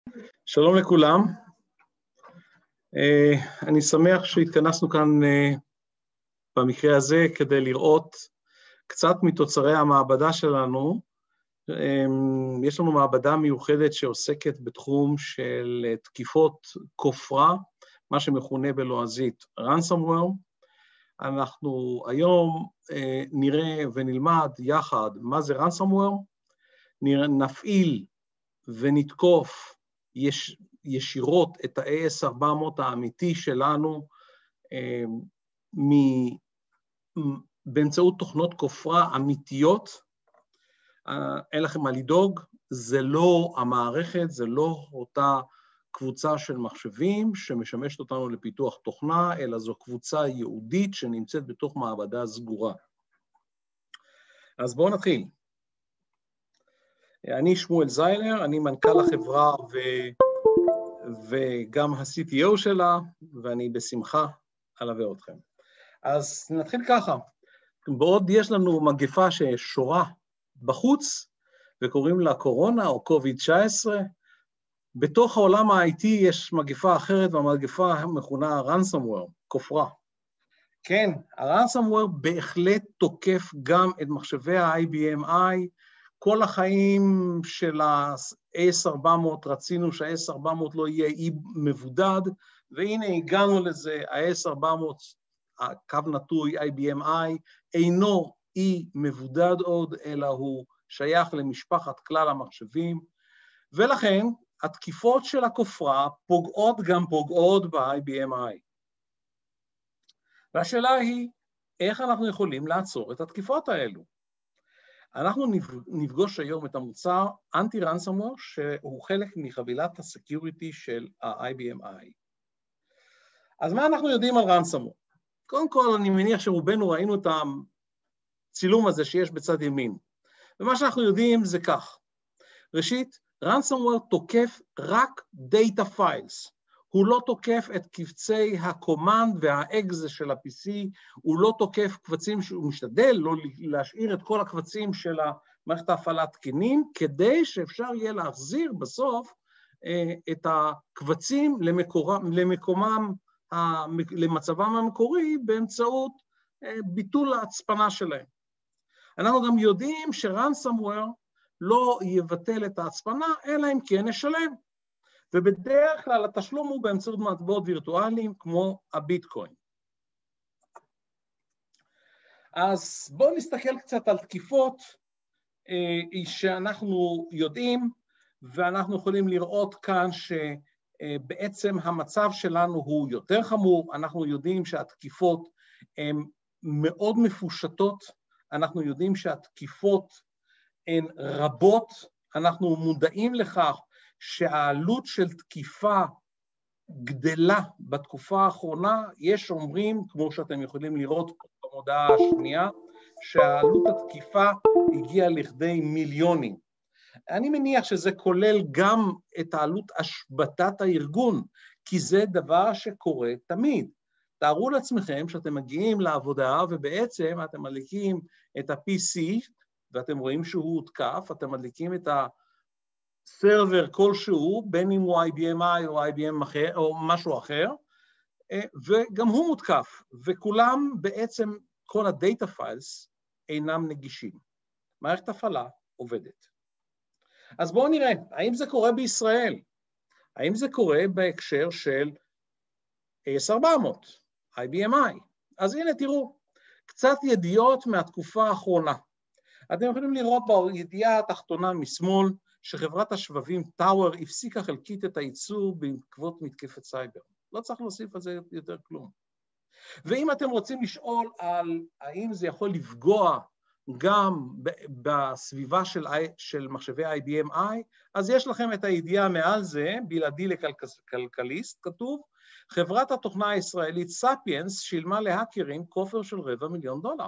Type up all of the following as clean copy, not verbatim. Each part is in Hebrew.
שלום לכולם. אני שמח שהתכנסנו כאן במקרה הזה כדי לראות קצת מתוצרי המעבדה שלנו. יש לנו מעבדה מיוחדת שעוסקת בתחום של תקיפות כופרה, מה שמכונה בלועזית ransomware. אנחנו היום נראה ונלמד יחד מה זה ransomware, נפעיל ונתקוף ישירות את ה-AS400 האמיתי שלנו באמצעות תוכנות כופרה אמיתיות. אין לכם מה לדאוג, זה לא המערכת, זה לא אותה קבוצה של מחשבים שמשמשת אותנו לפיתוח תוכנה, אלא זו קבוצה ייעודית שנמצאת בתוך מעבדה סגורה. אז בואו נתחיל. אני שמואל זיילר, אני מנכ"ל החברה וגם ה-CTO שלה, ואני בשמחה אלווה אתכם. אז נתחיל ככה, בעוד יש לנו מגפה ששורה בחוץ, וקוראים לה קורונה או COVID-19, בתוך העולם ה-IT יש מגפה אחרת, והמגפה מכונה ransomware, כופרה. כן, ה-ransomware בהחלט תוקף גם את מחשבי ה-IBM-i, כל החיים של ה-AS400 רצינו שה-AS400 לא יהיה אי מבודד, והנה הגענו לזה, ה-AS400, הקו נטוי IBM-i, אינו אי מבודד עוד, אלא הוא שייך למשפחת כלל המחשבים, ולכן התקיפות של הכופרה פוגעות גם פוגעות ב-IBM-i. והשאלה היא, איך אנחנו יכולים לעצור את התקיפות האלו? אנחנו נפגוש היום את המוצר אנטי-ransomware, שהוא חלק מחבילת הסקיוריטי של ה-IBM-i. אז מה אנחנו יודעים על ransomware? קודם כל, אני מניח שרובנו ראינו את הצילום הזה שיש בצד ימין. ומה שאנחנו יודעים זה כך. ראשית, ransomware תוקף רק data files. הוא לא תוקף את קבצי הקומנד והאקזה של ה-PC, הוא לא תוקף קבצים שהוא משתדל, לא להשאיר את כל הקבצים של המערכת ההפעלה תקינים, כדי שאפשר יהיה להחזיר בסוף את הקבצים למקומם, למצבם המקורי, באמצעות ביטול ההצפנה שלהם. אנחנו גם יודעים ש-ransomware לא יבטל את ההצפנה, אלא אם כן נשלם. ובדרך כלל התשלום הוא באמצעות מטבעות וירטואליים כמו הביטקוין. אז בואו נסתכל קצת על תקיפות שאנחנו יודעים, ואנחנו יכולים לראות כאן שבעצם המצב שלנו הוא יותר חמור. אנחנו יודעים שהתקיפות הן מאוד מפושטות, אנחנו יודעים שהתקיפות הן רבות, אנחנו מודעים לכך שהעלות של תקיפה גדלה בתקופה האחרונה. יש אומרים, כמו שאתם יכולים לראות במודעה השנייה, שהעלות התקיפה הגיעה לכדי מיליונים. אני מניח שזה כולל גם את העלות השבתת הארגון, כי זה דבר שקורה תמיד. תארו לעצמכם שאתם מגיעים לעבודה ובעצם אתם מדליקים את ה-PC ואתם רואים שהוא הותקף, אתם מדליקים את סרבר כלשהו, בין אם הוא IBM-i או IBM אחר, או משהו אחר, וגם הוא מותקף, וכולם בעצם, כל הדאטה פיילס אינם נגישים. מערכת הפעלה עובדת. אז בואו נראה, האם זה קורה בישראל? האם זה קורה בהקשר של AS400, IBM-i? אז הנה תראו, קצת ידיעות מהתקופה האחרונה. אתם יכולים לראות בידיעה התחתונה משמאל, שחברת השבבים טאוור הפסיקה חלקית את הייצור בעקבות מתקפת סייבר. לא צריך להוסיף על זה יותר כלום. ואם אתם רוצים לשאול על האם זה יכול לפגוע גם בסביבה של מחשבי IBM-i, אז יש לכם את הידיעה מעל זה, בלעדי לכלכליסט, כתוב, חברת התוכנה הישראלית ספיאנס שילמה להאקרים כופר של $250,000.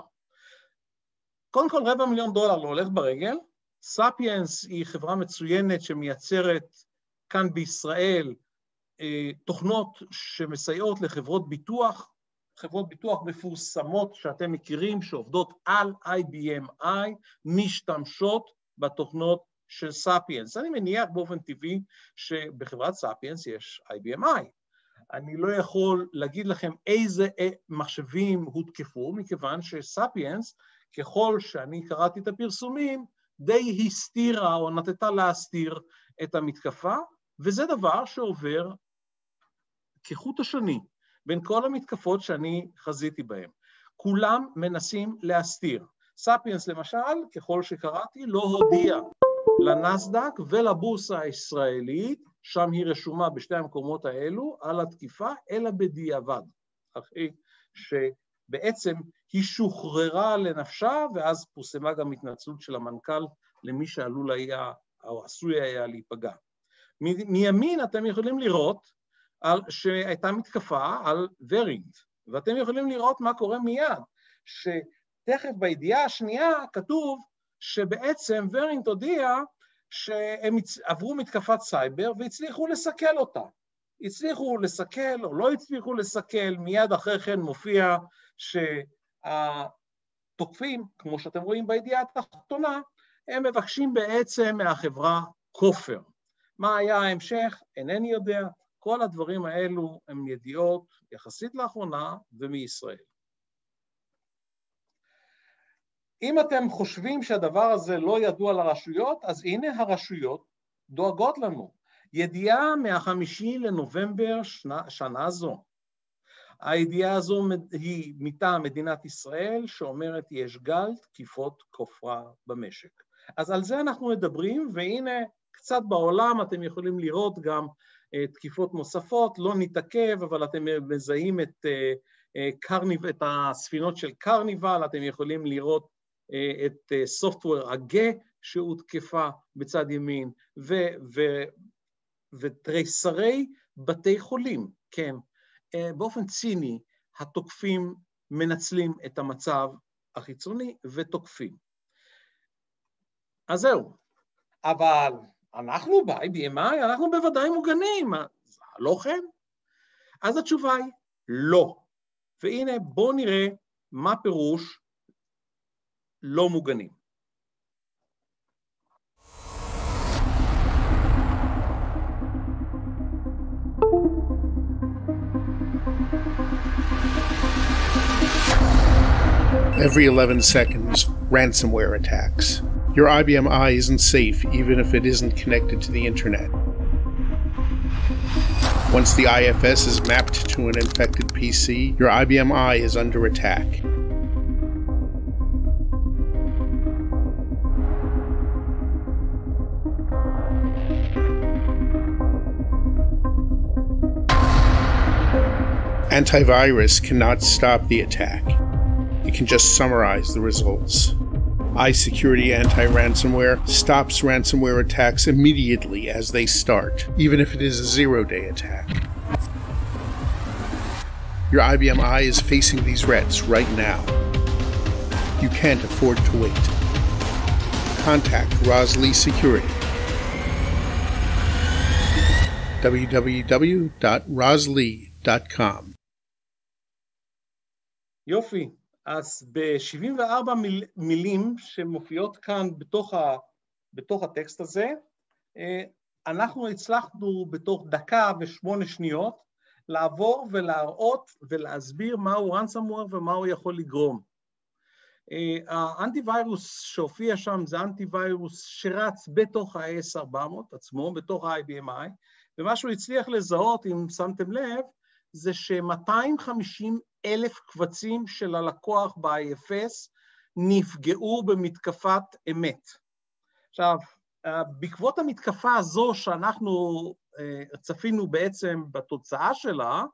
קודם כל $250,000 לא הולך ברגל, ספיאנס היא חברה מצוינת שמייצרת כאן בישראל תוכנות שמסייעות לחברות ביטוח, חברות ביטוח מפורסמות שאתם מכירים שעובדות על IBM-i, משתמשות בתוכנות של סאפיאנס. אני מניח באופן טבעי שבחברת סאפיאנס יש IBMI. אני לא יכול להגיד לכם איזה מחשבים הותקפו, מכיוון שסאפיאנס, ככל שאני קראתי את הפרסומים, די הסתירה או נתתה להסתיר את המתקפה, וזה דבר שעובר כחוט השני בין כל המתקפות שאני חזיתי בהן. כולם מנסים להסתיר. סאפיאנס למשל, ככל שקראתי, לא הודיע לנסדק ולבורסה הישראלית, שם היא רשומה בשתי המקומות האלו, על התקיפה, אלא בדיעבד, אחרי שבעצם היא שוחררה לנפשה, ואז פורסמה גם התנצלות של המנכ"ל למי שעלול היה, או עשוי היה להיפגע. מימין אתם יכולים לראות שהייתה מתקפה על ורינט, ואתם יכולים לראות מה קורה מיד, שתכף בידיעה השנייה כתוב שבעצם ורינט הודיע שהם עברו מתקפת סייבר והצליחו לסכל אותה. הצליחו לסכל או לא הצליחו לסכל, מיד אחרי כן מופיע שהתוקפים, כמו שאתם רואים בידיעה התחתונה, הם מבקשים בעצם מהחברה כופר. מה היה ההמשך? אינני יודע. כל הדברים האלו הם ידיעות יחסית לאחרונה ומישראל. אם אתם חושבים שהדבר הזה לא ידוע לרשויות, אז הנה הרשויות דואגות לנו. ידיעה מה-5 לנובמבר שנה זו. הידיעה הזו היא מטעם מדינת ישראל, שאומרת יש גל תקיפות כופרה במשק. אז על זה אנחנו מדברים, והנה קצת בעולם אתם יכולים לראות גם תקיפות נוספות, לא נתעכב, אבל אתם מזהים את הספינות של קרניבל, אתם יכולים לראות את סופטוור הגה שהותקפה בצד ימין, ותריסרי בתי חולים, כן, באופן ציני, התוקפים מנצלים את המצב החיצוני ותוקפים. אז זהו, אבל אנחנו ב-IBMI, אנחנו בוודאי מוגנים, לא כן? אז התשובה היא לא. והנה בואו נראה מה פירוש לא מוגנים. Every 11 seconds, ransomware attacks. Your IBM I isn't safe even if it isn't connected to the internet. Once the IFS is mapped to an infected PC, your IBM I is under attack. Antivirus cannot stop the attack. It can just summarize the results. iSecurity anti-ransomware stops ransomware attacks immediately as they start, even if it is a zero-day attack. Your IBM I is facing these threats right now. You can't afford to wait. Contact Roslee Security. www.roslee.com. יופי. אז ב-74 מילים שמופיעות כאן בתוך הטקסט הזה, אנחנו הצלחנו בתוך 1 דקה ו8 שניות לעבור ולהראות ולהסביר מהו ransomware ומה הוא יכול לגרום. האנטיווירוס שהופיע שם זה אנטיווירוס שרץ בתוך ה-AS400 עצמו, בתוך ה-IBMI, ומה שהוא הצליח לזהות, אם שמתם לב, זה ש250,000 קבצים של הלקוח ב-IFS נפגעו במתקפת אמת. עכשיו, בעקבות המתקפה הזו שאנחנו צפינו בעצם בתוצאה שלה,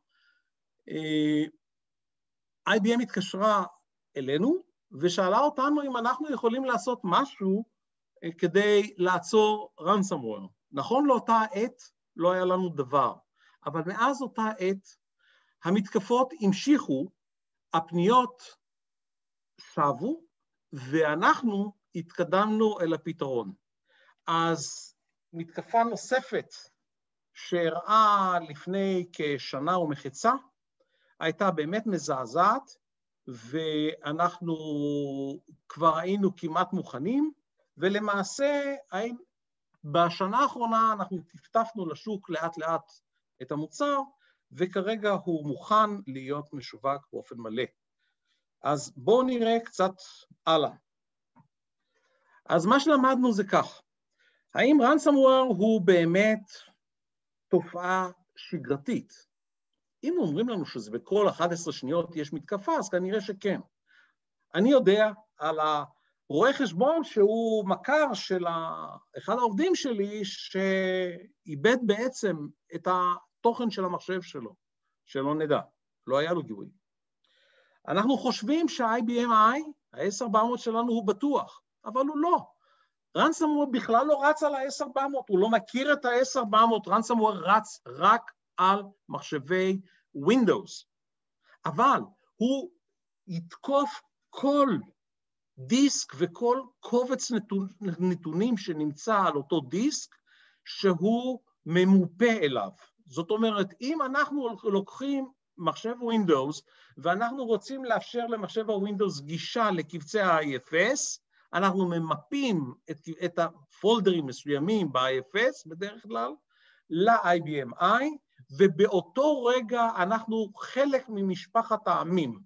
IBM התקשרה אלינו ושאלה אותנו אם אנחנו יכולים לעשות משהו כדי לעצור ransomware. נכון לאותה עת לא היה לנו דבר, אבל מאז אותה עת המתקפות המשיכו, הפניות שבו, ואנחנו התקדמנו אל הפתרון. אז מתקפה נוספת שהראה לפני כשנה ומחצה, הייתה באמת מזעזעת, ואנחנו כבר היינו כמעט מוכנים, ולמעשה בשנה האחרונה אנחנו טפטפנו לשוק לאט לאט את המוצר, וכרגע הוא מוכן להיות משווק באופן מלא. אז בואו נראה קצת הלאה. אז מה שלמדנו זה כך, האם ransomware הוא באמת תופעה שגרתית? אם אומרים לנו שזה בכל 11 שניות יש מתקפה, אז כנראה שכן. אני יודע על הרואה חשבון שהוא מכר של אחד העובדים שלי, שאיבד בעצם את התוכן של המחשב שלו, שלא נדע, לא היה לו גיבוי. אנחנו חושבים שה-IBM-i, ה-S400 שלנו הוא בטוח, אבל הוא לא. ransomware בכלל לא רץ על ה-S400, הוא לא מכיר את ה-S400, ransomware רץ רק על מחשבי Windows. אבל הוא יתקוף כל דיסק וכל קובץ נתונים שנמצא על אותו דיסק, שהוא ממופה אליו. זאת אומרת, אם אנחנו לוקחים מחשב Windows, ואנחנו רוצים לאפשר למחשב ה-Windows גישה לקבצי ה-IFS, אנחנו ממפים את הפולדרים מסוימים ב-IFS, בדרך כלל, ל-IBM-i, ובאותו רגע אנחנו חלק ממשפחת העמים.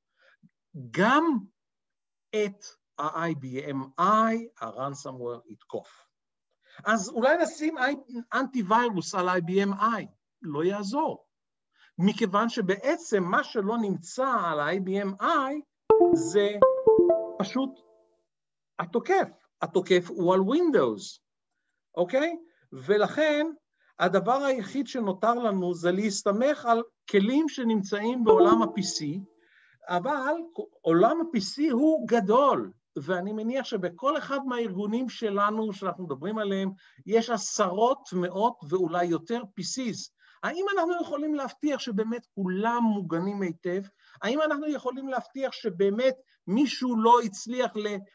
גם את ה-IBM-i, ה-ransomware יתקוף. אז אולי נשים אנטי-וירוס על IBM-i, לא יעזור. מכיוון שבעצם מה שלא נמצא על ה-IBM-i זה פשוט התוקף. התוקף הוא על Windows, אוקיי? ולכן הדבר היחיד שנותר לנו זה להסתמך על כלים שנמצאים בעולם ה-PC, אבל עולם ה-PC הוא גדול, ואני מניח שבכל אחד מהארגונים שלנו שאנחנו מדברים עליהם, יש עשרות, מאות ואולי יותר PCs. האם אנחנו יכולים להבטיח שבאמת כולם מוגנים היטב? האם אנחנו יכולים להבטיח שבאמת מישהו לא הצליח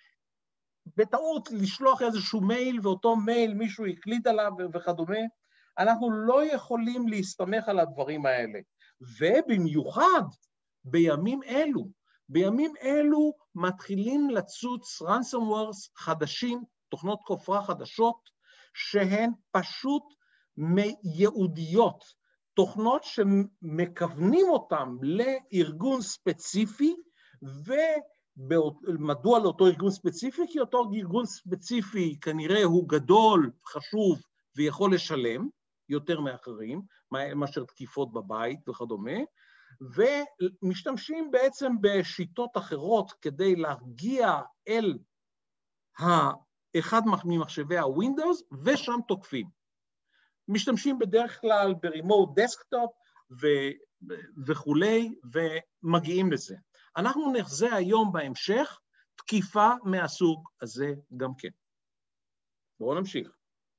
בטעות לשלוח איזשהו מייל, ואותו מייל מישהו הקליד עליו וכדומה? אנחנו לא יכולים להסתמך על הדברים האלה. ובמיוחד בימים אלו מתחילים לצוץ ransomwares חדשים, תוכנות כופרה חדשות, שהן פשוט ייעודיות, תוכנות שמכוונים אותם לארגון ספציפי, ומדוע לאותו ארגון ספציפי? כי אותו ארגון ספציפי כנראה הוא גדול, חשוב ויכול לשלם יותר מאחרים, מאשר תקיפות בבית וכדומה, ומשתמשים בעצם בשיטות אחרות כדי להגיע אל אחד ממחשבי הווינדוס, ושם תוקפים. משתמשים בדרך כלל ברימוט דסקטופ וכולי, ומגיעים לזה. אנחנו נחזה היום בהמשך תקיפה מהסוג הזה גם כן. בואו נמשיך.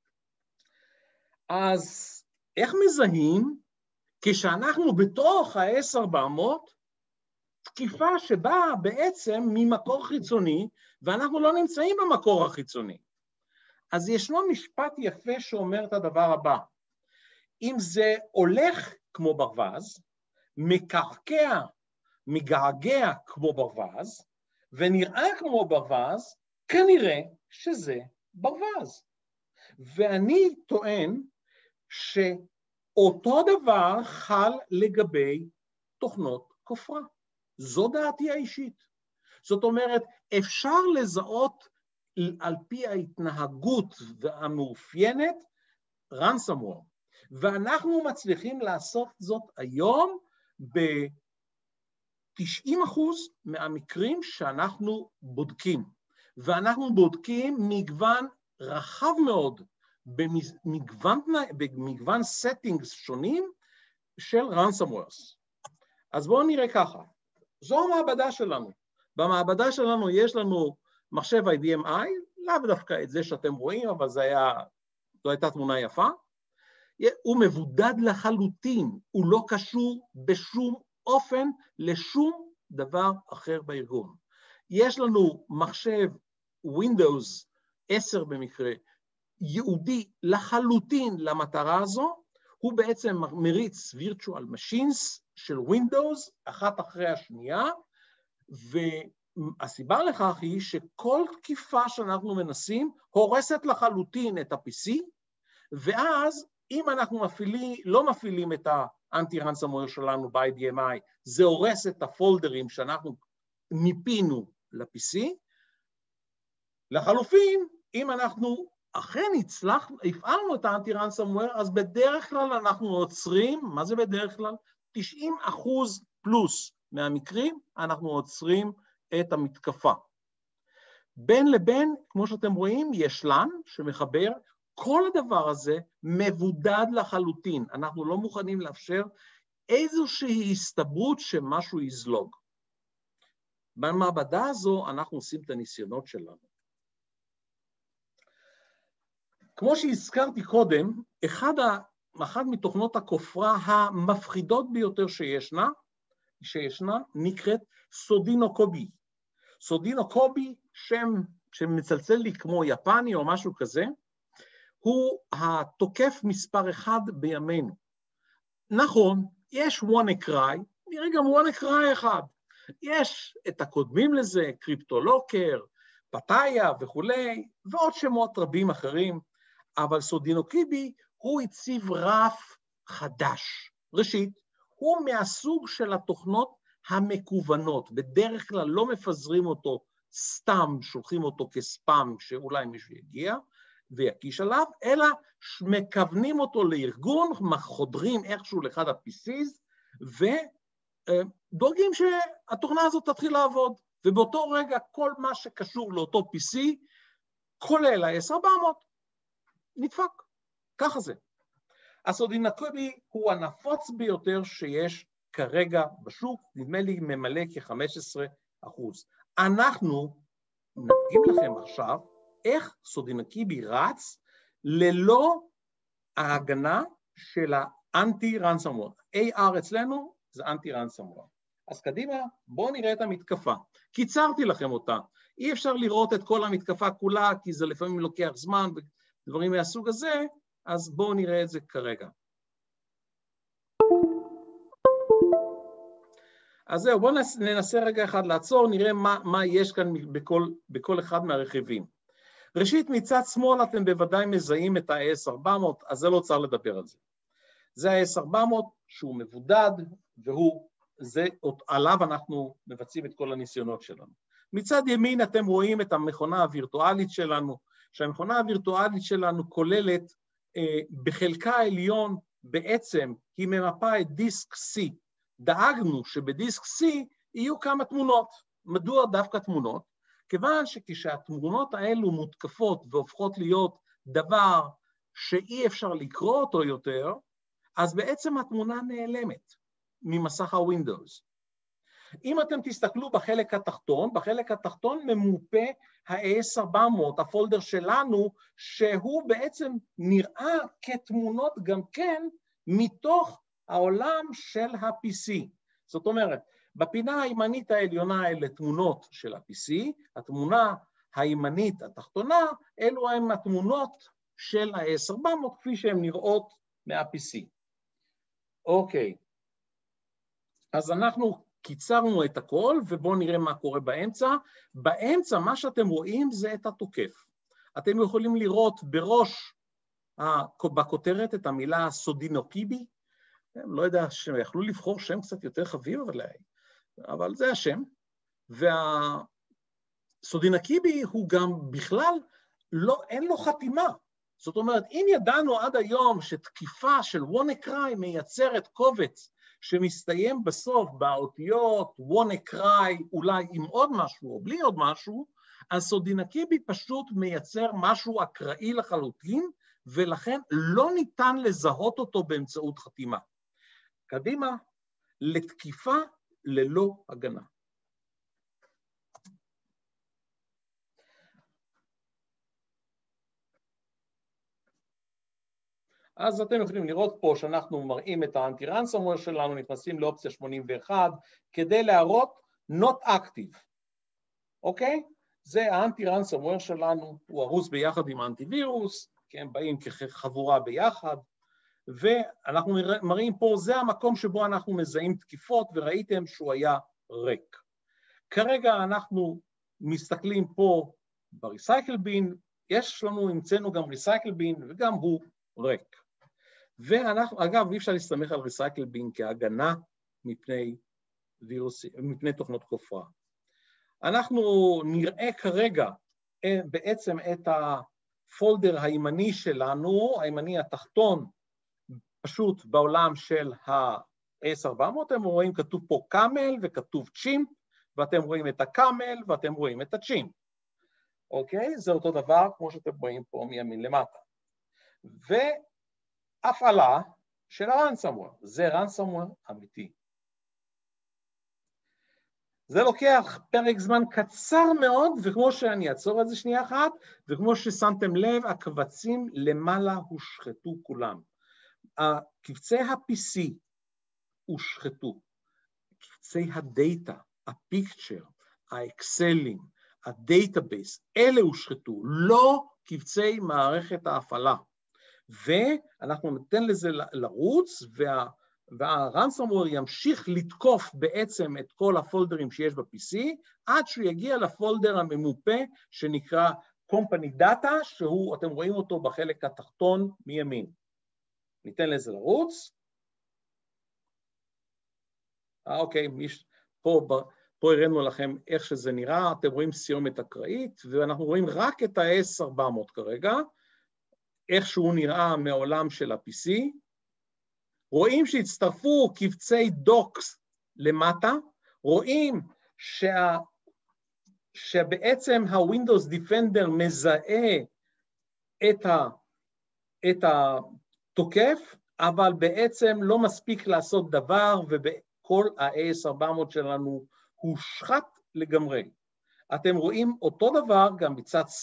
אז איך מזהים כשאנחנו בתוך ה-S400, תקיפה שבאה בעצם ממקור חיצוני, ואנחנו לא נמצאים במקור החיצוני? אז ישנו משפט יפה שאומר את הדבר הבא, אם זה הולך כמו ברווז, מקרקע, מגעגע כמו ברווז, ונראה כמו ברווז, כנראה שזה ברווז. ואני טוען שאותו דבר חל לגבי תוכנות כופרה. זו דעתי האישית. זאת אומרת, אפשר לזהות על פי ההתנהגות המאופיינת ransomware, ואנחנו מצליחים לעשות זאת היום ב-90% מהמקרים שאנחנו בודקים, ואנחנו בודקים מגוון רחב מאוד, במגוון settings שונים של ransomwares. אז בואו נראה ככה, זו המעבדה שלנו. במעבדה שלנו יש לנו מחשב IBM-i, לאו דווקא את זה שאתם רואים, אבל זו הייתה תמונה יפה. הוא מבודד לחלוטין, הוא לא קשור בשום אופן לשום דבר אחר בארגון. יש לנו מחשב Windows 10 במקרה, ייעודי לחלוטין למטרה הזו, הוא בעצם מריץ virtual machines של Windows, אחת אחרי השנייה, הסיבה לכך היא שכל תקיפה שאנחנו מנסים הורסת לחלוטין את ה-PC, ואז אם אנחנו לא מפעילים את האנטי-רנסמוור שלנו ב-IDMI, זה הורס את הפולדרים שאנחנו מיפינו ל-PC. לחלופין, אם אנחנו אכן הפעלנו את האנטי-רנסמוור, אז בדרך כלל אנחנו עוצרים, מה זה בדרך כלל? 90% פלוס מהמקרים אנחנו עוצרים את המתקפה. בין לבין, כמו שאתם רואים, יש LAN שמחבר, כל הדבר הזה מבודד לחלוטין, אנחנו לא מוכנים לאפשר איזושהי הסתברות שמשהו יזלוג. במעבדה הזו אנחנו עושים את הניסיונות שלנו. כמו שהזכרתי קודם, אחת מתוכנות הכופרה המפחידות ביותר שישנה נקראת סודינוקובי. סודינוקובי, שם שמצלצל לי כמו יפני או משהו כזה, הוא התוקף מספר 1 בימינו. נכון, יש WannaCry, נראה גם WannaCry אחד. יש את הקודמים לזה, קריפטולוקר, פתאיה וכולי, ועוד שמות רבים אחרים, אבל סודינוקובי הוא הציב רף חדש. ראשית, הוא מהסוג של התוכנות המקוונות, בדרך כלל לא מפזרים אותו סתם, שולחים אותו כספאם שאולי מישהו יגיע ויקיש עליו, אלא מכוונים אותו לארגון, חודרים איכשהו לאחד ה-PCs, ודואגים שהתוכנה הזאת תתחיל לעבוד, ובאותו רגע כל מה שקשור לאותו PC, כולל ה-S400, נדפק, ככה זה. הסודינוקובי הוא הנפוץ ביותר שיש כרגע בשוק, נדמה לי ממלא כ-15%. אנחנו נדגים לכם עכשיו איך סודינוקובי רץ ללא ההגנה של האנטי-רנסמוור. AR אצלנו זה אנטי-רנסמוור. אז קדימה, בואו נראה את המתקפה. קיצרתי לכם אותה. אי אפשר לראות את כל המתקפה כולה, כי זה לפעמים לוקח זמן ודברים מהסוג הזה, אז בואו נראה את זה כרגע. אז זהו, בואו ננסה רגע אחד לעצור, נראה מה יש כאן בכל אחד מהרכיבים. ראשית, מצד שמאל אתם בוודאי מזהים את ה-S400, אז זה לא צריך לדבר על זה. זה ה-S400 שהוא מבודד, עליו אנחנו מבצעים את כל הניסיונות שלנו. מצד ימין אתם רואים את המכונה הווירטואלית שלנו, שהמכונה הווירטואלית שלנו כוללת בחלקה העליון בעצם היא ממפה את דיסק C. דאגנו שבדיסק C יהיו כמה תמונות. מדוע דווקא תמונות? כיוון שכשהתמונות האלו מותקפות והופכות להיות דבר שאי אפשר לקרוא אותו יותר, אז בעצם התמונה נעלמת ממסך הווינדוס. אם אתם תסתכלו בחלק התחתון ממופה ה-S400, הפולדר שלנו, שהוא בעצם נראה כתמונות גם כן מתוך העולם של ה-PC. זאת אומרת, בפינה הימנית העליונה אלה תמונות של ה-PC, התמונה הימנית התחתונה, אלו הן התמונות של ה-S400 כפי שהן נראות מה-PC. אוקיי, אז אנחנו קיצרנו את הכל, ובואו נראה מה קורה באמצע. באמצע, מה שאתם רואים זה את התוקף. אתם יכולים לראות בראש, בכותרת, את המילה סודינוקובי. לא יודע, שיכלו לבחור שם קצת יותר חביב, אבל זה השם. והסודינוקובי הוא גם בכלל, אין לו חתימה. זאת אומרת, אם ידענו עד היום שתקיפה של WannaCry מייצרת קובץ, שמסתיים בסוף באותיות WannaCry, אולי עם עוד משהו או בלי עוד משהו, אז סודינוקובי פשוט מייצר משהו אקראי לחלוטין, ולכן לא ניתן לזהות אותו באמצעות חתימה. קדימה, לתקיפה ללא הגנה. אז אתם יכולים לראות פה שאנחנו מראים את האנטי-רנסמוור שלנו, נכנסים לאופציה 81, כדי להראות not active. אוקיי? זה האנטי-רנסמוור שלנו, הוא ארוס ביחד עם האנטיווירוס, כי הם באים כחבורה ביחד, ואנחנו מראים פה, זה המקום שבו אנחנו מזהים תקיפות, וראיתם שהוא היה ריק. כרגע אנחנו מסתכלים פה בריסייקל בין, יש לנו, המצאנו גם ריסייקל בין, וגם הוא ריק. ואנחנו, אגב, אי אפשר להסתמך על ריסייקל בין כהגנה מפני תוכנות כופרה. אנחנו נראה כרגע בעצם את הפולדר הימני שלנו, הימני התחתון, פשוט בעולם של ה-AS400, אתם רואים כתוב פה קאמל וכתוב צ'ימפ, ואתם רואים את הקאמל ואתם רואים את הצ'ימפ. אוקיי? זה אותו דבר כמו שאתם רואים פה מימין למטה. והפעלה של ה-ransomware, זה ransomware אמיתי. זה לוקח פרק זמן קצר מאוד, וכמו שאני אעצור את זה שנייה אחת, וכמו ששמתם לב, הקבצים למעלה הושחתו כולם. קבצי ה-PC הושחתו, קבצי הדאטה, הפיקצ'ר, האקסלים, הדאטאבייס, אלה הושחתו, לא קבצי מערכת ההפעלה. ואנחנו ניתן לזה לרוץ, והransomware ימשיך לתקוף בעצם את כל הפולדרים שיש ב-PC, עד שהוא יגיע לפולדר הממופה שנקרא Company Data, שהוא, אתם רואים אותו בחלק התחתון מימין. ניתן לזה לרוץ. אוקיי, פה הראינו לכם איך שזה נראה, אתם רואים סיומת אקראית, ואנחנו רואים רק את ה-AS400 כרגע, איך שהוא נראה מעולם של ה-PC, רואים שהצטרפו קבצי דוקס למטה, רואים שבעצם ה-Windows Defender מזהה את התוקף, אבל בעצם לא מספיק לעשות דבר, ובכל ה-AS400 שלנו הושחת לגמרי. אתם רואים אותו דבר גם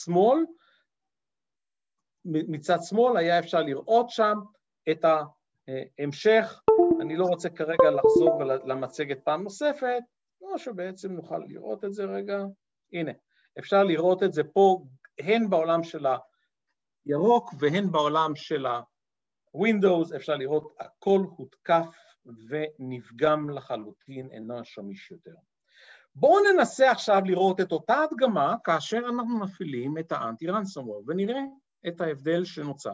מצד שמאל היה אפשר לראות שם את ההמשך, אני לא רוצה כרגע לחזור למצגת פעם נוספת, לא שבעצם נוכל לראות את זה רגע, הנה, אפשר לראות את זה פה, הן בעולם של הירוק והן בעולם של ה-Windows, אפשר לראות הכל הותקף ונפגם לחלוטין, אינו שמיש יותר. בואו ננסה עכשיו לראות את אותה הדגמה כאשר אנחנו מפעילים את האנטי-ransomware, ונראה את ההבדל שנוצר.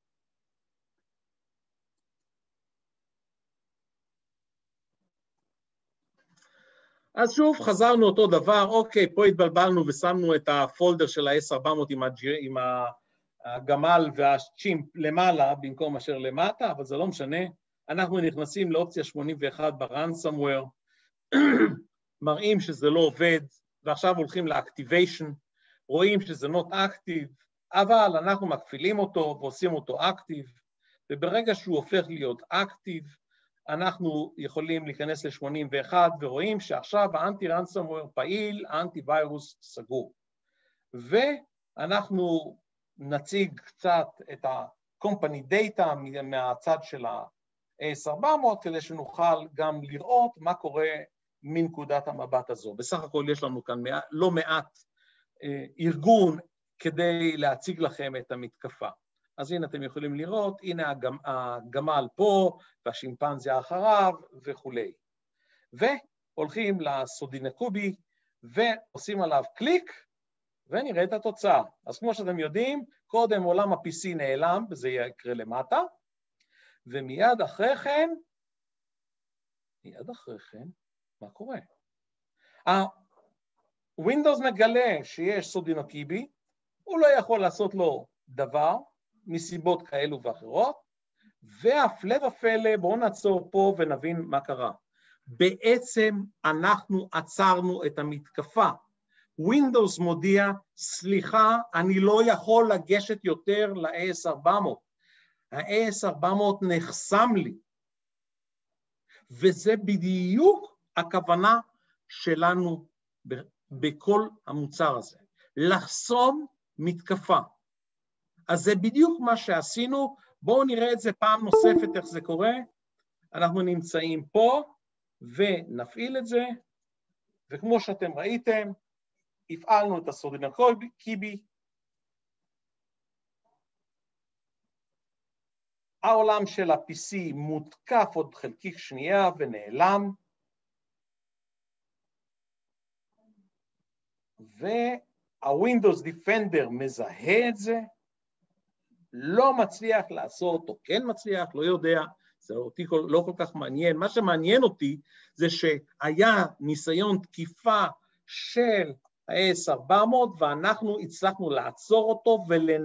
אז שוב, חזרנו אותו דבר, אוקיי, פה התבלבלנו ושמנו את הפולדר של ה-S400 עם הגמל והצ'ימפ למעלה במקום אשר למטה, אבל זה לא משנה. אנחנו נכנסים לאופציה 81 ב-ransomware, מראים שזה לא עובד, ועכשיו הולכים ל-activation, רואים שזה not active, אבל אנחנו מקפילים אותו ועושים אותו active, וברגע שהוא הופך להיות active, אנחנו יכולים להיכנס ל-81 ורואים שעכשיו האנטי-ransomware פעיל, האנטי-וירוס סגור. ואנחנו נציג קצת את ה-company data מהצד של ה-AS400, כדי שנוכל גם לראות מה קורה מנקודת המבט הזו. בסך הכל יש לנו כאן לא מעט ארגון כדי להציג לכם את המתקפה. אז הנה אתם יכולים לראות, הנה הגמל פה, והשימפנזיה אחריו וכו'. והולכים לסודינקובי, ועושים עליו קליק, ונראה את התוצאה. אז כמו שאתם יודעים, קודם עולם ה-PC נעלם, וזה יקרה למטה, ומיד אחרי כן, מה קורה? ווינדוס מגלה שיש סודינקובי, הוא לא יכול לעשות לו דבר, מסיבות כאלו ואחרות, והפלא ופלא, בואו נעצור פה ונבין מה קרה. בעצם אנחנו עצרנו את המתקפה. Windows מודיע, סליחה, אני לא יכול לגשת יותר ל-AS400. ה-AS400 נחסם לי. וזה בדיוק הכוונה שלנו בכל המוצר הזה. לחסום מתקפה. אז זה בדיוק מה שעשינו, בואו נראה את זה פעם נוספת איך זה קורה. אנחנו נמצאים פה ונפעיל את זה, וכמו שאתם ראיתם, הפעלנו את הסודינקובי, העולם של ה-PC מותקף עוד חלקיק שנייה ונעלם, וה-Windows Defender מזהה את זה, לא מצליח לעשות, או כן מצליח, לא יודע, זה אותי לא כל כך מעניין. מה שמעניין אותי זה שהיה ניסיון תקיפה של ה-AS400, ואנחנו הצלחנו לעצור אותו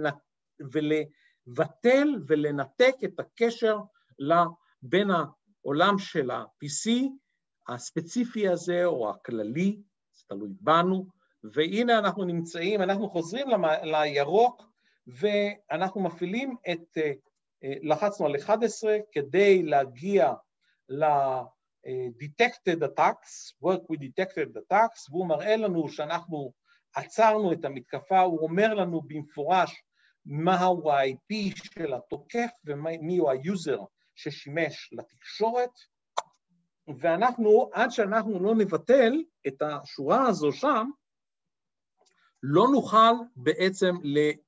ולבטל ולנתק את הקשר בין העולם של ה-PC הספציפי הזה או הכללי, זה תלוי בנו, והנה אנחנו נמצאים, אנחנו חוזרים לירוק, ואנחנו מפעילים לחצנו על 11 כדי להגיע ל-Detected Attacks, Work with Detected Attacks, והוא מראה לנו שאנחנו עצרנו את המתקפה, הוא אומר לנו במפורש מהו ה-IP של התוקף ומי הוא היוזר ששימש לתקשורת, ואנחנו, עד שאנחנו לא נבטל את השורה הזו שם, לא נוכל בעצם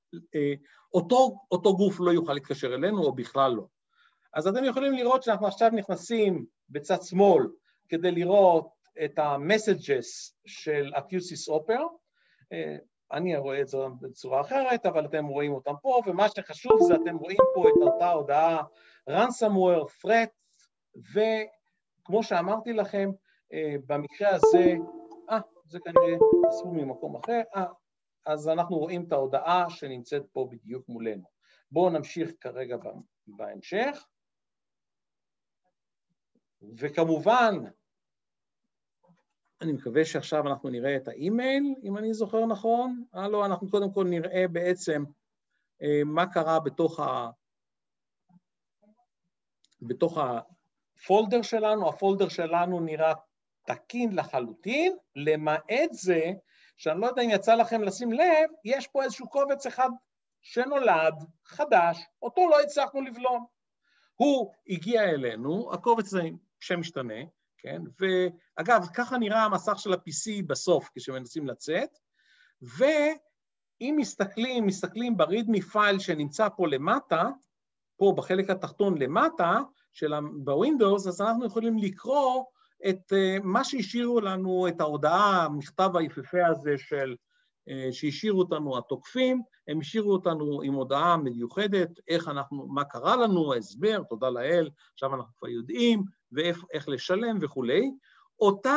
אותו גוף לא יוכל להתקשר אלינו, או בכלל לא. אז אתם יכולים לראות שאנחנו עכשיו נכנסים בצד שמאל, כדי לראות את ה-messages של ה-QSys Opera, אני רואה את זה בצורה אחרת, אבל אתם רואים אותם פה, ומה שחשוב זה אתם רואים פה את אותה הודעה ransomware, threat, וכמו שאמרתי לכם, במקרה הזה, זה כנראה אסור ממקום אחר, אז אנחנו רואים את ההודעה שנמצאת פה בדיוק מולנו. בואו נמשיך כרגע בהמשך. וכמובן, אני מקווה שעכשיו אנחנו נראה את האימייל, אם אני זוכר נכון. לא, אנחנו קודם כל נראה בעצם מה קרה בתוך הפולדר שלנו. הפולדר שלנו נראה תקין לחלוטין, למעט זה, שאני לא יודע אם יצא לכם לשים לב, יש פה איזשהו קובץ אחד שנולד, חדש, אותו לא הצלחנו לבלום. הוא הגיע אלינו, הקובץ זה שם משתנה, כן? ואגב, ככה נראה המסך של ה-PC בסוף, כשמנסים לצאת, ואם מסתכלים ב-readme file שנמצא פה למטה, פה בחלק התחתון למטה, בווינדוס, אז אנחנו יכולים לקרוא את מה שהשאירו לנו, את ההודעה, המכתב היפהפה הזה שהשאירו אותנו התוקפים, הם השאירו אותנו עם הודעה מיוחדת, מה קרה לנו, ההסבר, תודה לאל, עכשיו אנחנו כבר יודעים, ואיך לשלם וכולי. אותה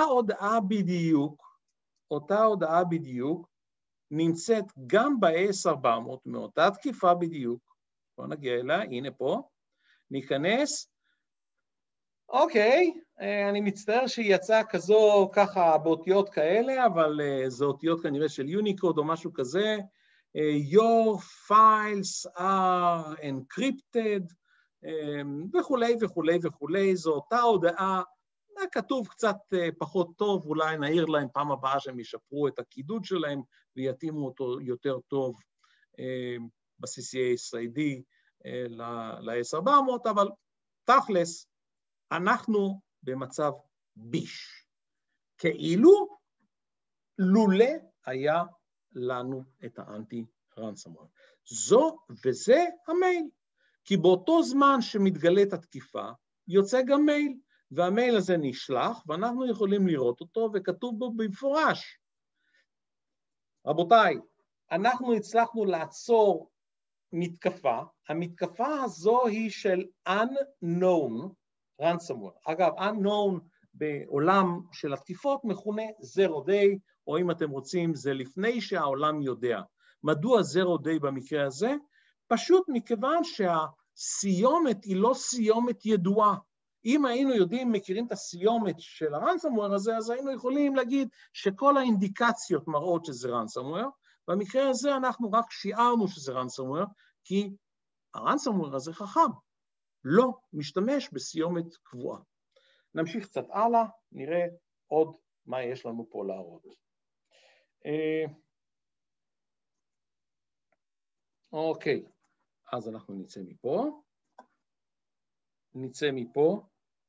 הודעה בדיוק, נמצאת גם ב-AS400, מאותה תקיפה בדיוק, בואו נגיע אליה, הנה פה, ניכנס, אוקיי, אני מצטער שהיא יצאה ככה באותיות כאלה, אבל זה אותיות כנראה של יוניקוד או משהו כזה. Your files are encrypted, וכולי וכולי וכולי. זו אותה הודעה, כתוב קצת פחות טוב, אולי נעיר להם פעם הבאה שהם ישפרו את הקידוד שלהם ויתאימו אותו יותר טוב ב-CCA ישראלי ל-AS400, אבל תכלס, אנחנו במצב ביש, כאילו לולא היה לנו את האנטי-רנסומוור. וזה המייל, כי באותו זמן שמתגלית התקיפה, יוצא גם מייל, והמייל הזה נשלח, ואנחנו יכולים לראות אותו, וכתוב בו במפורש. רבותיי, אנחנו הצלחנו לעצור מתקפה, המתקפה הזו היא של unknown, ransomware. אגב, unknown בעולם של התקיפות מכונה zero day, או אם אתם רוצים, זה לפני שהעולם יודע. מדוע zero day במקרה הזה? פשוט מכיוון שהסיומת היא לא סיומת ידועה. אם היינו מכירים את הסיומת של ה-ransomware הזה, אז היינו יכולים להגיד שכל האינדיקציות מראות שזה ransomware, במקרה הזה אנחנו רק שיערנו שזה ransomware, כי ה-ransomware הזה חכם. לא משתמש בסיומת קבועה. נמשיך קצת הלאה, נראה עוד מה יש לנו פה להראות. אוקיי, אז אנחנו נצא מפה.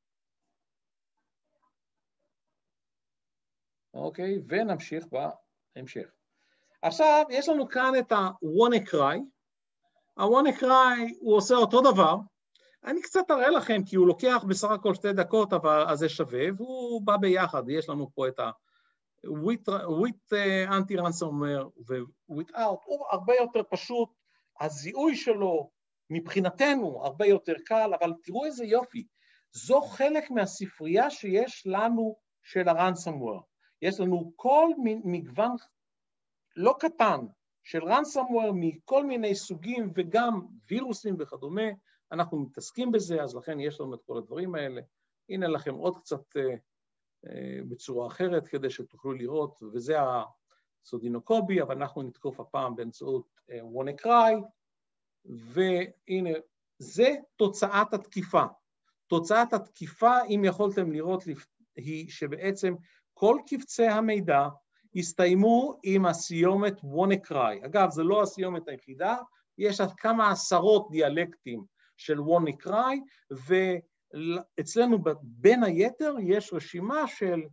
אוקיי, ונמשיך בהמשך. עכשיו, יש לנו כאן את ה-WannaCry. ה-WannaCry הוא עושה אותו דבר, אני קצת אראה לכם, כי הוא לוקח בסך הכל 2 דקות, אבל אז זה שווה, והוא בא ביחד, יש לנו פה את with anti-ransomware ו-without, הוא הרבה יותר פשוט, הזיהוי שלו מבחינתנו הרבה יותר קל, אבל תראו איזה יופי, זו חלק מהספרייה שיש לנו של ה-ransomware. יש לנו כל מגוון לא קטן של ransomware מכל מיני סוגים וגם וירוסים וכדומה, אנחנו מתעסקים בזה, אז לכן יש לנו את כל הדברים האלה. הנה לכם עוד קצת בצורה אחרת כדי שתוכלו לראות, וזה הסודינוקובי, אבל אנחנו נתקוף הפעם באמצעות WannaCry, והנה, זה תוצאת התקיפה. תוצאת התקיפה, אם יכולתם לראות, היא שבעצם כל קבצי המידע הסתיימו עם הסיומת WannaCry. אגב, זה לא הסיומת היחידה, יש עד כמה עשרות דיאלקטים של WannaCry, ואצלנו בין היתר יש רשימה של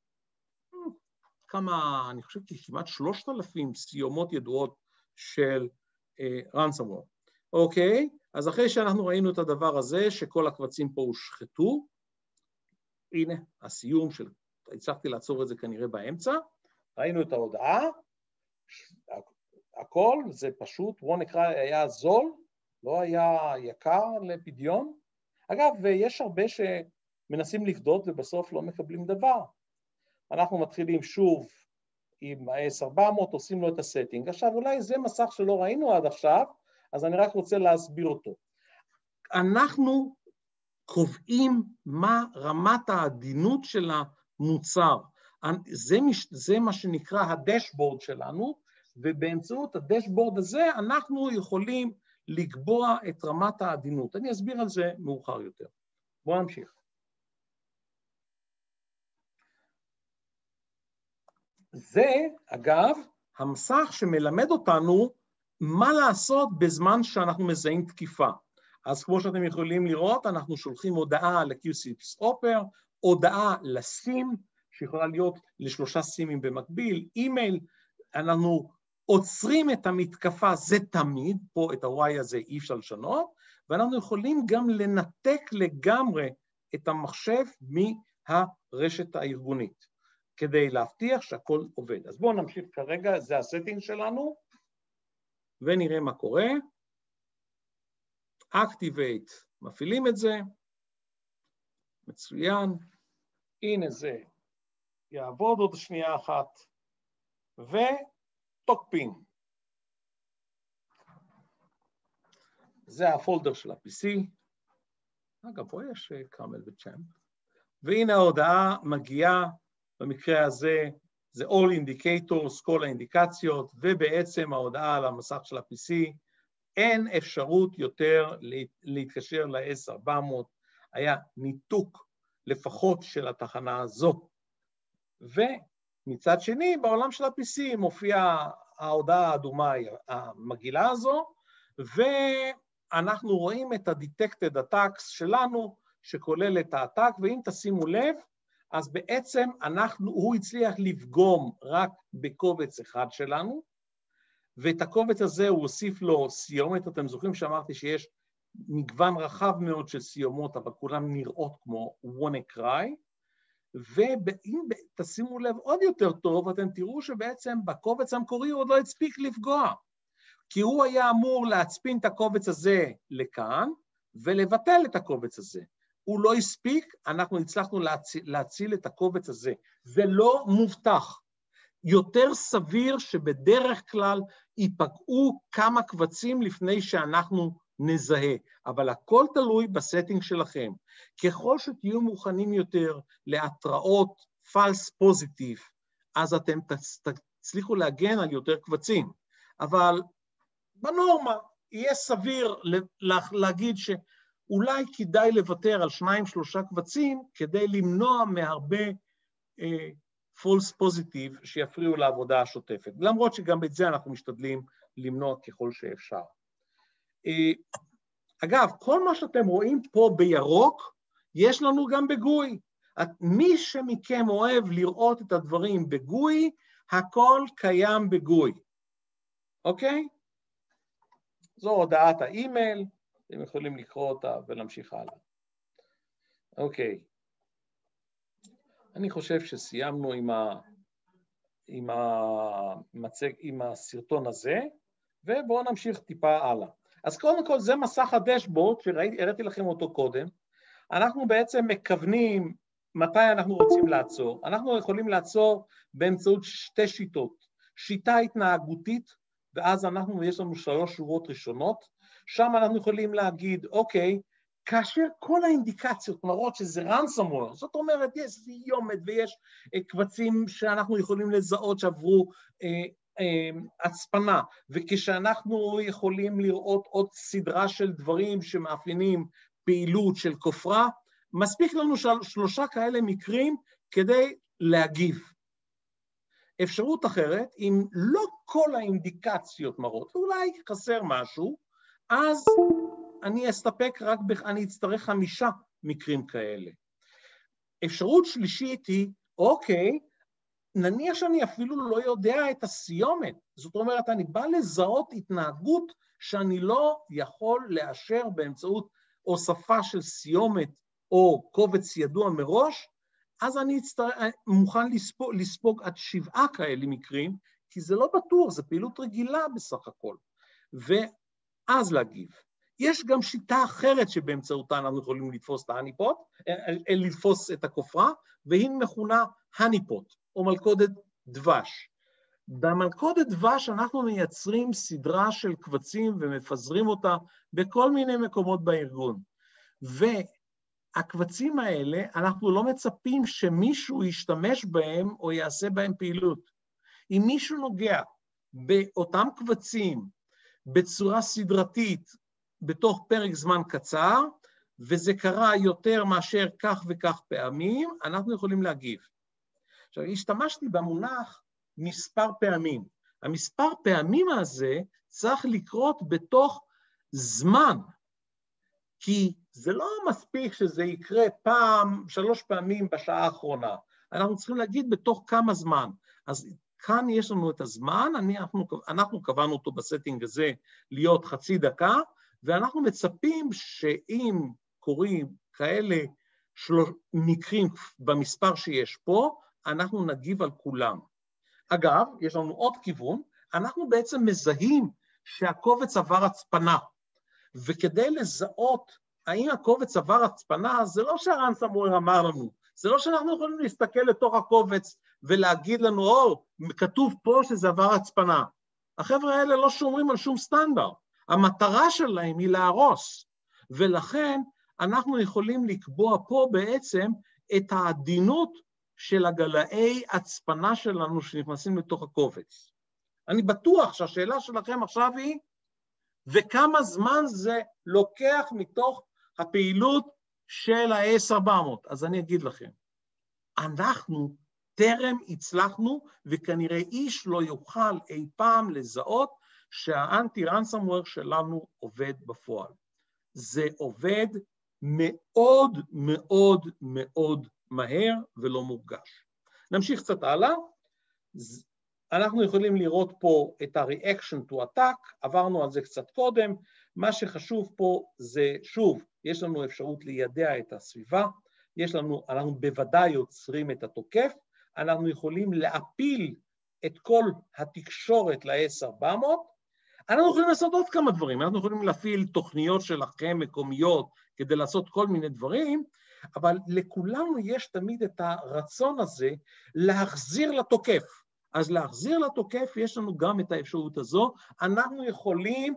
כמה, אני חושב כמעט 3,000 סיומות ידועות של ransomware. אוקיי, אז אחרי שאנחנו ראינו את הדבר הזה, שכל הקבצים פה הושחתו, הנה הסיום של, הצלחתי לעצור את זה כנראה באמצע, ראינו את ההודעה, הכל זה פשוט, WannaCry היה זול, לא היה יקר לפדיון. אגב, יש הרבה שמנסים לפדות ובסוף לא מקבלים דבר. אנחנו מתחילים שוב עם ה-S400, עושים לו את הסטינג. עכשיו, אולי זה מסך שלא ראינו עד עכשיו, אז אני רק רוצה להסביר אותו. אנחנו קובעים מה רמת העדינות של המוצר. זה מה שנקרא הדשבורד שלנו, ובאמצעות הדשבורד הזה אנחנו יכולים לקבוע את רמת העדינות. אני אסביר על זה מאוחר יותר. בואו נמשיך. זה, אגב, המסך שמלמד אותנו מה לעשות בזמן שאנחנו מזהים תקיפה. אז כמו שאתם יכולים לראות, אנחנו שולחים הודעה ל-QSIPS-Oper, הודעה לסים, שיכולה להיות ל3 סימים במקביל, אימייל, אנחנו עוצרים את המתקפה, זה תמיד, פה את ה-Y הזה אי אפשר לשנות, ואנחנו יכולים גם לנתק לגמרי את המחשב מהרשת הארגונית, כדי להבטיח שהכל עובד. אז בואו נמשיך כרגע, זה הסטינג שלנו, ונראה מה קורה. Activate, מפעילים את זה, מצוין, הנה זה יעבוד עוד שנייה אחת, וטוקפינג. זה הפולדר של ה-PC, אגב, פה יש קרמל וצ'אמפ, והנה ההודעה מגיעה, במקרה הזה, זה All Indicators, כל האינדיקציות, ובעצם ההודעה על המסך של ה-PC, אין אפשרות יותר להתקשר ל-S400, היה ניתוק לפחות של התחנה הזו. ומצד שני, בעולם של ה-PC מופיעה ההודעה האדומה המגעילה הזו, ואנחנו רואים את ה-Detected Attacks שלנו, שכולל את ה-Attack, ואם תשימו לב, אז בעצם הוא הצליח לפגום רק בקובץ אחד שלנו, ואת הקובץ הזה הוא הוסיף לו סיומת, אתם זוכרים שאמרתי שיש מגוון רחב מאוד של סיומות, אבל כולן נראות כמו WannaCry, ואם תשימו לב עוד יותר טוב, אתם תראו שבעצם בקובץ המקורי הוא עוד לא הספיק לפגוע, כי הוא היה אמור להצפין את הקובץ הזה לכאן, ולבטל את הקובץ הזה. הוא לא הספיק, אנחנו הצלחנו להציל את הקובץ הזה. זה לא מובטח. יותר סביר שבדרך כלל ייפגעו כמה קבצים לפני שאנחנו נזהה, אבל הכל תלוי בסטינג שלכם. ככל שתהיו מוכנים יותר להתראות false positive, אז אתם תצליחו להגן על יותר קבצים. אבל בנורמה יהיה סביר להגיד שאולי כדאי לוותר על 2-3 קבצים כדי למנוע מהרבה false positive שיפריעו לעבודה השוטפת. למרות שגם את זה אנחנו משתדלים למנוע ככל שאפשר. אגב, כל מה שאתם רואים פה בירוק, יש לנו גם בגוי. מי שמכם אוהב לראות את הדברים בגוי, הכל קיים בגוי. אוקיי? זו הודעת האימייל, אתם יכולים לקרוא אותה ולהמשיך הלאה. אוקיי. אני חושב שסיימנו עם עם הסרטון הזה, ובואו נמשיך טיפה הלאה. אז קודם כל זה מסך הדשבורד שהראיתי לכם אותו קודם. אנחנו בעצם מכוונים מתי אנחנו רוצים לעצור. אנחנו יכולים לעצור באמצעות שתי שיטות. שיטה התנהגותית, ואז יש לנו 3 שורות ראשונות, שם אנחנו יכולים להגיד, אוקיי, כאשר כל האינדיקציות מראות שזה ransomware, זאת אומרת, יש סיומת ויש קבצים שאנחנו יכולים לזהות שעברו הצפנה, וכשאנחנו יכולים לראות עוד סדרה של דברים שמאפיינים פעילות של כופרה, מספיק לנו 3 כאלה מקרים כדי להגיב. אפשרות אחרת, אם לא כל האינדיקציות מראות, אולי חסר משהו, אז אני אסתפק אני אצטרך 5 מקרים כאלה. אפשרות שלישית היא, אוקיי, נניח שאני אפילו לא יודע את הסיומת, זאת אומרת, אני בא לזהות התנהגות שאני לא יכול לאשר באמצעות הוספה של סיומת או קובץ ידוע מראש, אז אני מוכן לספוג עד 7 כאלה מקרים, כי זה לא בטוח, זה פעילות רגילה בסך הכל, ואז להגיב. יש גם שיטה אחרת שבאמצעותה אנחנו יכולים לתפוס את ההניפות, לתפוס את הכופרה, והיא מכונה הניפות, או מלכודת דבש. במלכודת דבש אנחנו מייצרים סדרה של קבצים ומפזרים אותה בכל מיני מקומות בארגון. והקבצים האלה, אנחנו לא מצפים שמישהו ישתמש בהם או יעשה בהם פעילות. אם מישהו נוגע באותם קבצים בצורה סדרתית, בתוך פרק זמן קצר, וזה קרה יותר מאשר כך וכך פעמים, אנחנו יכולים להגיב. עכשיו, השתמשתי במונח מספר פעמים. המספר פעמים הזה צריך לקרות בתוך זמן, כי זה לא מספיק שזה יקרה 3 פעמים בשעה האחרונה. אנחנו צריכים להגיד בתוך כמה זמן. אז כאן יש לנו את הזמן, אנחנו קבענו אותו בסטינג הזה להיות חצי דקה, ואנחנו מצפים שאם קוראים כאלה מקרים במספר שיש פה, אנחנו נגיב על כולם. אגב, יש לנו עוד כיוון, אנחנו בעצם מזהים שהקובץ עבר הצפנה, וכדי לזהות האם הקובץ עבר הצפנה, זה לא שהransomware אמר לנו, זה לא שאנחנו יכולים להסתכל לתוך הקובץ ולהגיד לנו, כתוב פה שזה עבר הצפנה. החבר'ה האלה לא שומרים על שום סטנדרט. המטרה שלהם היא להרוס, ולכן אנחנו יכולים לקבוע פה בעצם את העדינות של הגלאי הצפנה שלנו שנכנסים לתוך הקובץ. אני בטוח שהשאלה שלכם עכשיו היא, וכמה זמן זה לוקח מתוך הפעילות של ה-AS400? אז אני אגיד לכם, אנחנו טרם הצלחנו, וכנראה איש לא יוכל אי פעם לזהות שהאנטי-ransomware שלנו עובד בפועל. זה עובד מאוד מאוד מאוד מהר ולא מורגש. נמשיך קצת הלאה. אנחנו יכולים לראות פה את ה-reaction to attack, עברנו על זה קצת קודם. מה שחשוב פה זה, שוב, יש לנו אפשרות לידע את הסביבה, אנחנו בוודאי יוצרים את התוקף, אנחנו יכולים להפיל את כל התקשורת ל-AS400, אנחנו יכולים לעשות עוד כמה דברים, אנחנו יכולים להפעיל תוכניות שלכם מקומיות כדי לעשות כל מיני דברים, אבל לכולנו יש תמיד את הרצון הזה להחזיר לתוקף. אז להחזיר לתוקף יש לנו גם את האפשרות הזו, אנחנו יכולים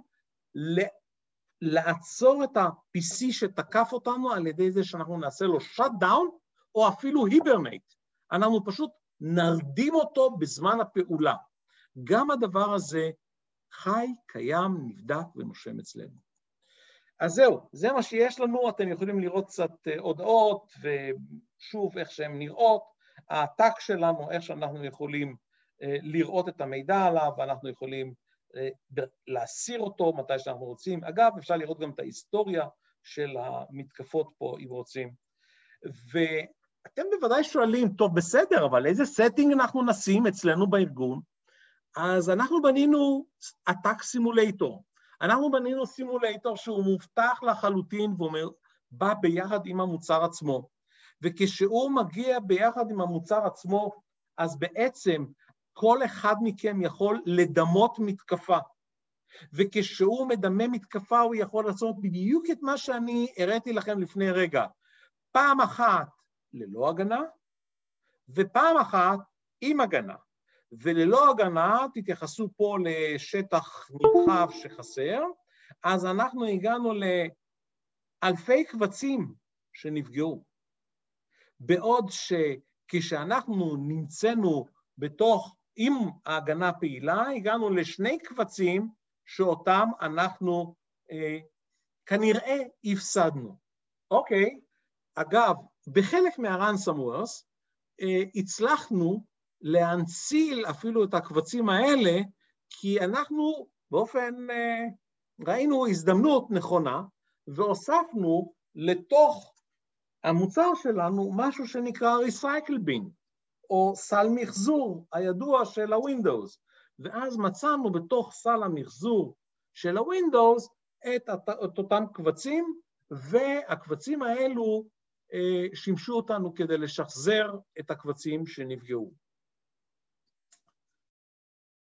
לעצור את ה-PC שתקף אותנו על ידי זה שאנחנו נעשה לו shutdown, או אפילו hibernate. אנחנו פשוט נרדים אותו בזמן הפעולה. גם הדבר הזה חי, קיים, נבדק ונושם אצלנו. אז זהו, זה מה שיש לנו, אתם יכולים לראות קצת הודעות, ושוב איך שהן נראות, העתק שלנו, איך שאנחנו יכולים לראות את המידע עליו, ואנחנו יכולים להסיר אותו מתי שאנחנו רוצים. אגב, אפשר לראות גם את ההיסטוריה של המתקפות פה, אם רוצים. ואתם בוודאי שואלים, טוב, בסדר, אבל איזה setting אנחנו נשים אצלנו בארגון? אז אנחנו בנינו attack simulator. אנחנו בנינו סימולטור שהוא מובטח לחלוטין, והוא בא ביחד עם המוצר עצמו. וכשהוא מגיע ביחד עם המוצר עצמו, אז בעצם כל אחד מכם יכול לדמות מתקפה, וכשהוא מדמה מתקפה הוא יכול לעשות בדיוק את מה שאני הראיתי לכם לפני רגע, פעם אחת ללא הגנה, ופעם אחת עם הגנה. וללא הגנה, תתייחסו פה לשטח נרחב שחסר, אז אנחנו הגענו לאלפי קבצים שנפגעו. בעוד שכשאנחנו נמצאנו בתוך, עם ההגנה פעילה, הגענו לשני קבצים שאותם אנחנו כנראה הפסדנו. אוקיי, אגב, בחלק מהרנסמוורס הצלחנו להנציל אפילו את הקבצים האלה, כי אנחנו באופן, ראינו הזדמנות נכונה, והוספנו לתוך המוצר שלנו משהו שנקרא Recycle Bin, או סל מחזור הידוע של הווינדוס, ואז מצאנו בתוך סל המחזור של הווינדוס את אותם קבצים, והקבצים האלו שימשו אותנו כדי לשחזר את הקבצים שנפגעו.